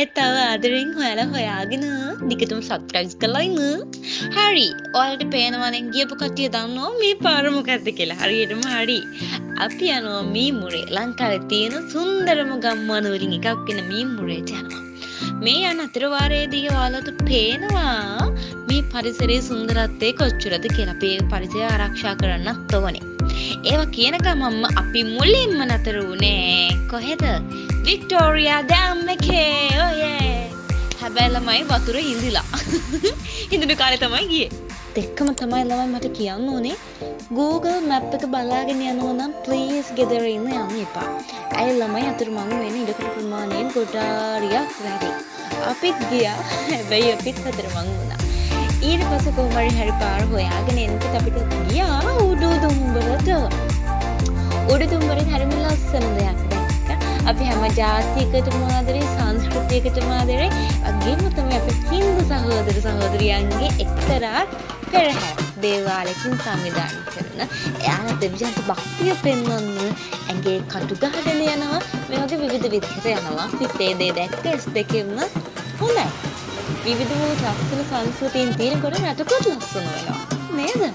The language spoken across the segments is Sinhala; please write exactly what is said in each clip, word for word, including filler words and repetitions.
ආයෙත් තව ආදරෙන් හොයලා හොයාගෙන දිගටම සබ්ස්ක්‍රයිබ් කරලා ඉන්න. හරි. ඔයාලට පේනවනේ ගියපු කට්ටිය දන්නවා මේ පාර මොකද්ද කියලා. හරියටම හරි. අපි යනවා මීමුරේ. ලංකාවේ තියෙන සුන්දරම ගම්මාන වලින් එකක් වෙන මීමුරේට යනවා. මේ යන අතර වාරයේදී ඔයාලට පේනවා මේ පරිසරයේ සුන්දරත්වය කොච්චරද කියලා. අපේ පරිසරය ආරක්ෂා කරන්නත් ඕනේ. ඒවා කියන ගමන්ම අපි මුලින්ම නතර වුණේ කොහෙද? වික්ටෝරියා ඩෑම් එකේ. ඔය යේ. හැබැයි ළමයි වතුර හිඳිලා. හිඳුණු කාලේ තමයි ගියේ. දෙකම තමයි ළමයි මට කියන්න ඕනේ. Google map එක බලාගෙන යනවා නම් please ගෙදර ඉන්න යන්න එපා. ඇයි ළමයි අතරමං වෙන ඉඩකඩ ප්‍රමාණයෙන් ගොඩාරියක් වැඩි. අපිත් ගියා. හැබැයි අපිත් අතරමං වුණා. ඊට පස්සේ කොහොම හරි හරි පාර හොයාගෙන එනකොට අපිට ගියා උඩු දුම්බරට. උඩු දුම්බරේ හරිම ලස්සන දෙයක් දැක්කා. අපි හැම ජාතියකටම ආදරේ සංස්කෘතියකටම ආදරේ අගේම තමයි අපේ හින්දු සහෝදර සහෝදරියන්ගේ එක්තරා පෙරහැර දේවාලයකින් සංවිධානය කරන එයාලා දෙවියන්ට භක්තිය පෙන්වන්න ඇඟේ කටු ගහගෙන යනවා. මේ වගේ විවිධ විදිහට යනවා. පිටේ දේ දැක්ක එස් දෙකෙන්ම හොඳයි. විවිධ වූ ලස්සන සංස්කෘතීන් තියෙනකොට රටකොත් ලස්සන වෙනවා නේද?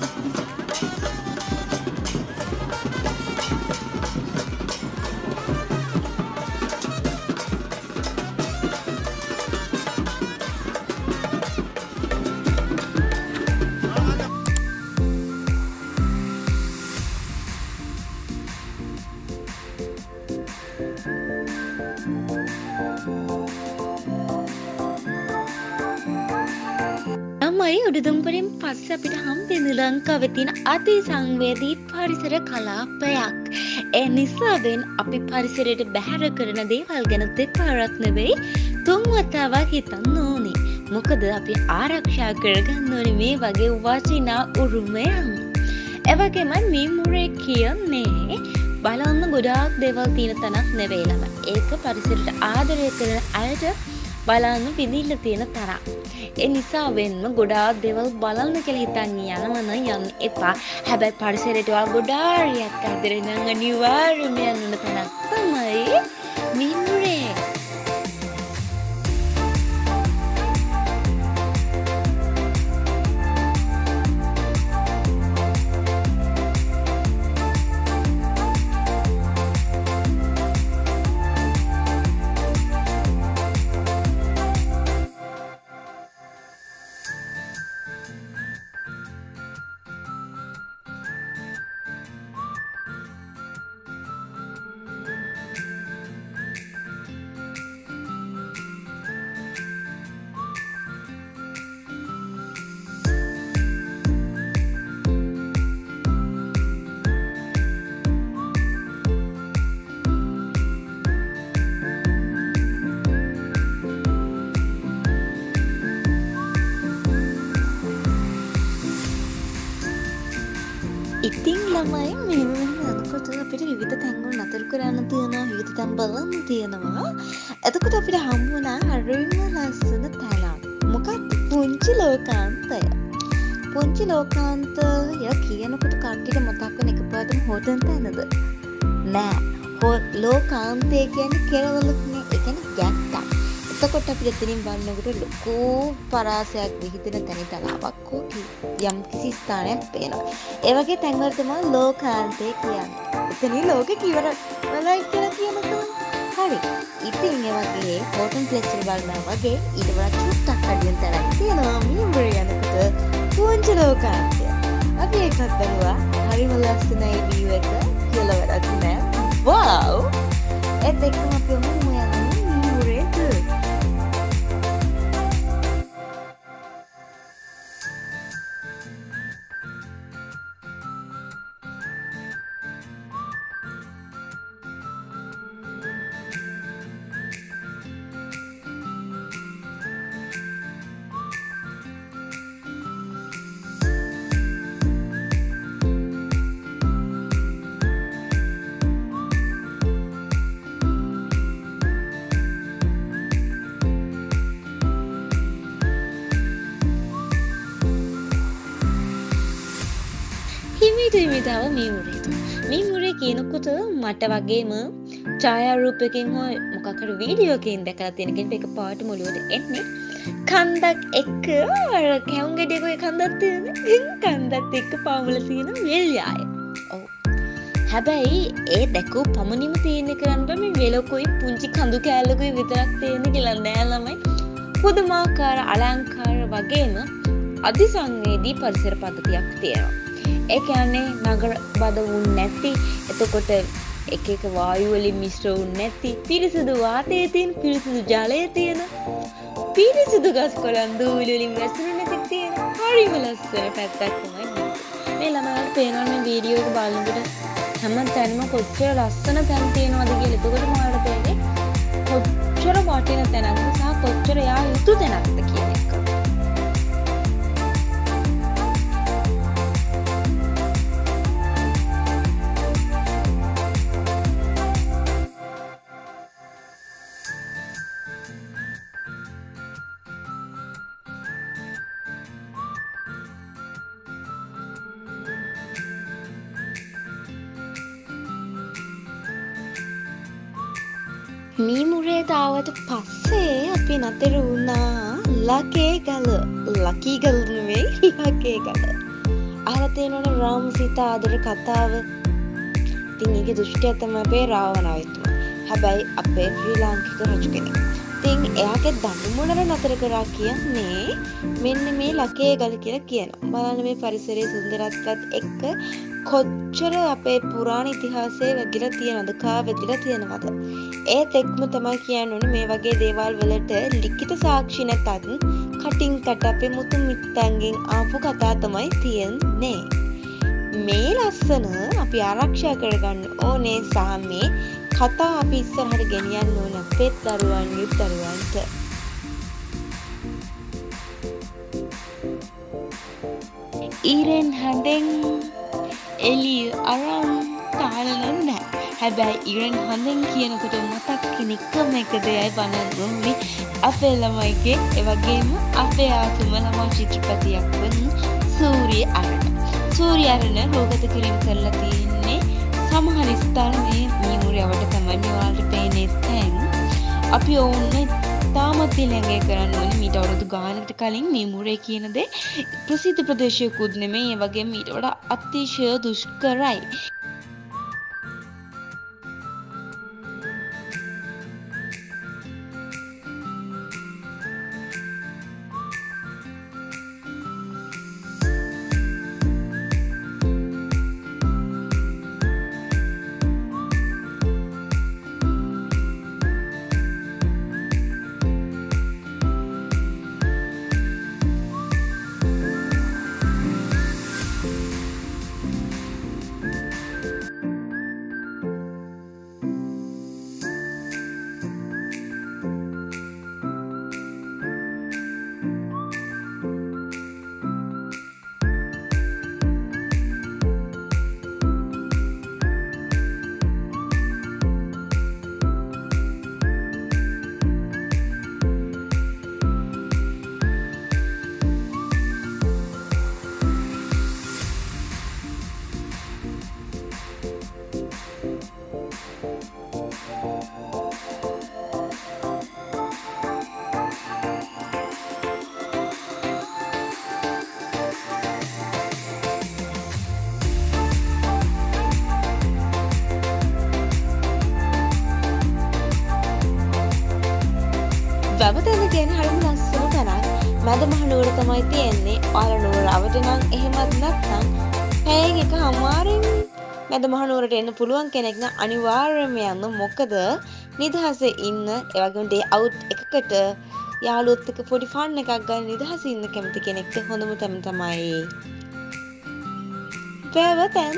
උඩුදුම්බරෙන් පස්සේ අපිට හම්බෙන්නේ ලංකාවේ තියෙන අති සංවේදී පරිසර කලාපයක්. ඒ නිසාවෙන් අපි පරිසරයට බැහැර කරන දේවල් ගැන දෙපාරක් නෙවෙයි තුන් වතාවක් හිතන්න ඕනේ. මොකද අපි ආරක්ෂා කරගන්න ඕනේ මේ වගේ වටිනා උරුමයන්. ඒ වගේම මීමුරේ කියන්නේ බලන්න ගොඩාක් දේවල් තියෙන තැනක් නෙවෙයි ළමයි. ඒක පරිසරයට ආදරය කරන අයට බලන්න විඳින්න තියෙන තරම්. ඒ නිසා වෙන්න ගොඩාක් දේවල් බලන්න කියලා හිතන් යනවනම් යන්න එපා. හැබැයි පරිසරයට ඔයාලා ගොඩාරියක් ආදරේ නම් අනිවාර්යයෙන්ම යන්න තැනක් තමයි මීමුරේ. ඉතින් ළමයි මේ වෙනකොට අපිට විවිධ තැන්වල නතර කරන්න තියෙනවා, විවිධ තැන් බලන්න තියෙනවා. එතකොට අපිට හම්බ වුණා හරිම ලස්සන තැනක්. මොකක්ද? පුංචි ලෝකාන්තය. පුංචි ලෝකාන්තය කියනකොට කට්ටියට මතක් වෙන එකපාරටම හොටන් තැනද? නෑ. ලෝකාන්තය කියන්නේ කෙරවලුත් නේ. ඒ කියන්නේ ගැට්ටක්. එතකොට අපිට එතනින් බලනකොට ලොකු පරාසයක් විහිදෙන තැනි තලාවක් හෝ යම් කිසි ස්ථානයක් පේනවා. ඒ වගේ තැන්වල තමයි ලෝකාන්තය කියන්නේ. එතනින් ලෝකෙ කිවර වලයි කියලා කියනවා. හරි. ඉතින් ඒ වගේ හෝටන් ප්ලේස් වල බලනවා වගේ ඊට වඩා චුට්ටක් අඩියෙන් තැනක් තියෙනවා මීමුරේ යනකොට පුංචි ලෝකාන්තය. අපි ඒකත් බලුවා. හරිම ලස්සනයි view එක කියලා වැඩක් නෑ. වව්! ඒත් එක්කම අපි මොනවා යන්නේ මීමුරේට. හිමිට හිමිතාව මීමුරේට. මීමුරේ කියනකොට මට වගේම ඡායාරූපයකින් හෝ මොකක් හරි වීඩියෝ එකකින් දැකලා තියෙන කෙනෙක් එක පාට මුලුවට එන්නේ කන්දක් එක්ක අර කැවුම් ගෙඩියක කන්දක් තියෙන කන්දත් එක්ක පාමුල තියෙන වෙල්යාය. ඔව්. හැබැයි ඒ දැකෝ පමණින්ම තීරණය කරන්න බෑ මේ වෙලකුයි පුංචි කඳු කෑල්ලකුයි විතරක් තියෙන කියලා නෑ ළමයි. පුදුමාකාර අලංකාර වගේම අධිසංවේදී පරිසර පද්ධතියක් තියෙනවා. ඒ කියන්නේ නගර බද වුන් නැති එතකොට එක එක වායු වලින් මිශ්‍ර වුන් නැති පිරිසිදු වාතයේ තියෙන පිරිසිදු ජලයේ තියෙන පිරිසිදු ගස් කොළන් දූවිලි වලින් වැසුණු නැති තියෙන හරිම ලස්සන පැත්තක් තමයි මේ ළමයාට පේනවා මේ වීඩියෝ එක බලනකොට හැම තැනම කොච්චර ලස්සන තැන් තියෙනවද කියලා. එතකොට මාවට තේරෙන්නේ කොච්චර වටින තැනක්ද සහ කොච්චර යා යුතු තැනක්ද කියන එක. මීමුරේ තාවට පස්සේ අපි නතර වුණා ලකේ ගල. ලකී ගල නෙවෙයි ලකේ ගල. අහලා තියෙනවනේ රාම සීතා ආදර කතාව. ඉතින් ඒකේ දුෂ්ටයා තමයි අපේ රාවණාවිතුමා. හැබැයි අපේ ශ්‍රී ලාංකික රජු කෙනෙක්. ඉතින් එයාගේ දඬුමුණර නතර කරා කියන්නේ මෙන්න මේ ලකේ ගල කියලා කියනවා. බලන්න මේ පරිසරයේ සුන්දරත්වයත් එක්ක කොච්චර අපේ පුරාණ ඉතිහාසයේ වැදිලා තියෙනවද කා වැදිලා තියෙනවද. ඒත් එක්ම තමයි කියන්න මේ වගේ දේවල් වලට ලිඛිත සාක්ෂි නැතත් කටින් කට අපේ මුතු මිත්තන්ගෙන් ආපු කතා තමයි තියෙන්නේ. මේ ලස්සන අපි ආරක්ෂා කරගන්න ඕනේ සහ මේ කතා අපි ඉස්සරහට ගෙනියන්න ඕන අපේ දරුවන් දරුවන්ට. ඊරෙන් හඳෙන් එළිය අරන් තාලන නෑ. හැබැයි ඉරන් හඳෙන් කියනකොට මතක් වෙන එකම එක දෙයයි බලන්න අපේ ළමයිගේ ඒ වගේම අපේ ආසම ළමා චිත්‍රපටියක් වන සූර්ය අරණ. සූර්ය අරණ රෝගත කිරීම කරලා තියෙන්නේ සමහර ස්ථාන මේ මීමුරේවට තමයි මේවලට පේන්නේ තැන්. අපි ඕන්නේ තාමත් ඊළඟේ කරන්න ඕනේ මීට අවුරුදු ගානකට කලින් මීමුරේ කියන දේ ප්‍රසිද්ධ ප්‍රදේශයකුත් නෙමෙයි. ඒ වගේම ඊට වඩා අතිශය දුෂ්කරයි. වැවතන කියන හරිම ලස්සන තැනක්. මැද මහනුවර තමයි තියෙන්නේ. ඔයාලා නුවර අවද නම් එහෙමත් නැත්නම් පැයෙන් එක හමාරෙන් මැද මහනුවරට එන්න පුළුවන් කෙනෙක් නම් අනිවාර්යයෙන්ම යන්න. මොකද නිදහසේ ඉන්න ඒ වගේම ඩේ අවුට් එකකට යාළුවොත් එක්ක පොඩි ෆන් එකක් ගන්න නිදහසේ ඉන්න කැමති කෙනෙක්ට හොඳම තැන තමයි වැවතන.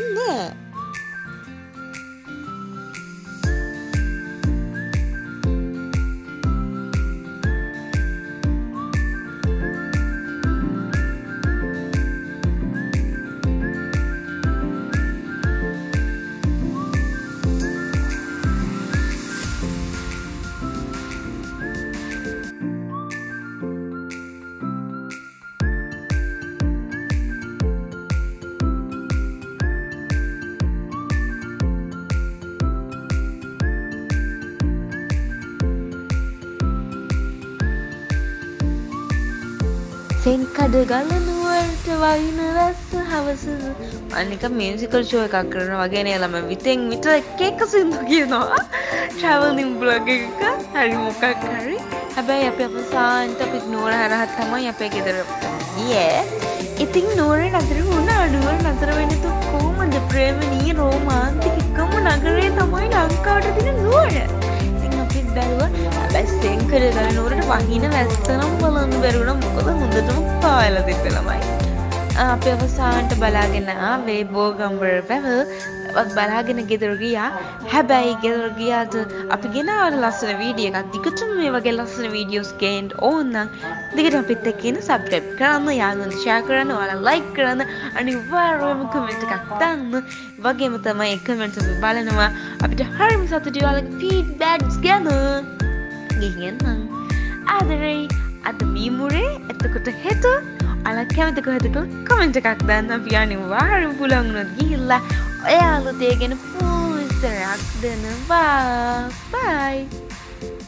සෙන්කඩ ගල නුවරට වයින් රැස්ස හවස අනික මියුසිකල් ෂෝ එකක් කරනවා වගේ නේ ළම විතෙන් විතර එක එක සින්දු කියනවා ට්‍රැවලින් බ්ලොග් එකක හරි මොකක් හරි හැබැයි අපි අපසාන්ට අපි නුවර හරහා තමයි අපේ ගෙදර ගියේ ඉතින් නුවරේ නතර වුණා නුවර නතර වෙන්නේ તો කොහොමද ප්‍රේමණීය රෝමාන්ටික් එකම නගරේ තමයි ලංකාවට තියෙන නුවර ඉතින් අපි බැලුවා හැබැයි සෙන්කඩ ගල නුවරට වහින වැස්ස නම් බලන්න බැරුණා මොකද හොඳටම පායලා තිබ්බ ළමයි අපි අවසානට බලාගෙන ආවේ බෝගම්බර පැවල් බලාගෙන ගෙදර ගියා හැබැයි ගෙදර ගියාට අපි ගෙනාවට ලස්සන වීඩියෝ එකක් දිගටම මේ වගේ ලස්සන වීඩියෝස් ගේන්න ඕන නම් දිගටම අපිත් එක්ක ඉන්න සබ්ස්ක්‍රයිබ් කරන්න යාළුවන්ට ෂෙයා කරන්න ඔයාලා ලයික් කරන්න අනිවාර්යයෙන්ම කමෙන්ට් එකක් දාන්න වගේම තමයි කමෙන්ට් එක බලනවා අපිට හරිම සතුටුයි ඔයාලගේ ෆීඩ්බැක්ස් ගැන ගිහින් නම් ආදරේ අද මීමුරේ එතකොට හෙට අල කැමති කොහෙද කියලා කමෙන්ට් එකක් දාන්න අපි අනිවාර්යයෙන්ම පුළුවන් වුණොත් ගිහිල්ලා ඔයාලට ඒ ගැන full විස්තරයක් දෙනවා bye